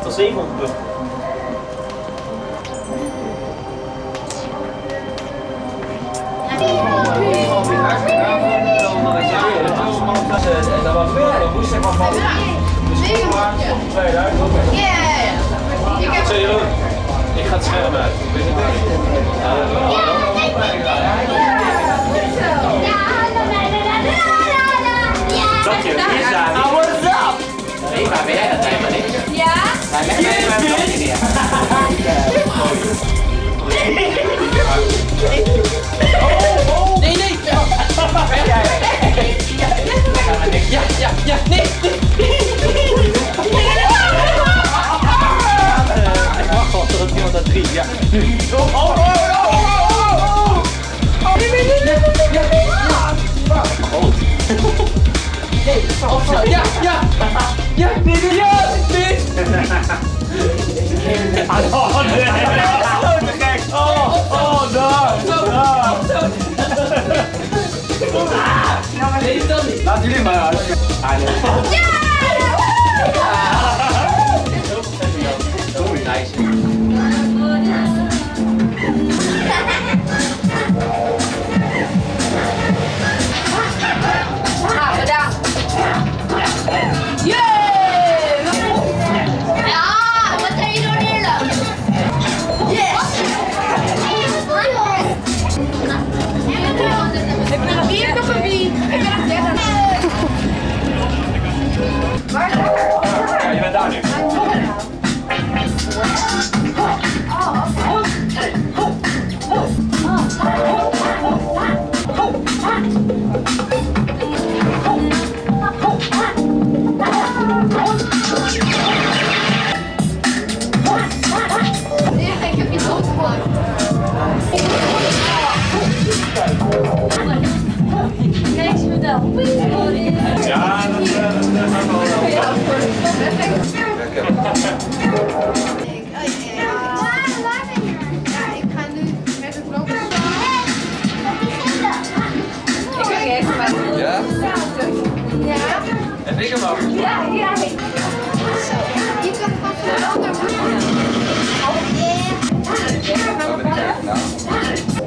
Tot 700 punten. Dat was weer, moest zeg maar van. Dus voor 2000. Ja. Ik ga het scherm uit. Dat je is daar. Oh, what's up? Nee, maar ben jij dat helemaal niet? Ja? Nee, nee. Ja, nee. Ik wacht wel tot iemand dat 3, ja. Ja, nee. Oh, nee. Oh, daar. Nee, dat niet. Laat jullie maar uit. Ja, je bent daar nu. Ik heb iets opgemaakt. Kijk, ze vertel. Ja, dat gaat wel. Ik ga nu met het lopen. Ik ga even bij. Ja? Ja? En ik hem ook. Ja. Zo. Je kan het van de ander doen. Oh, yeah.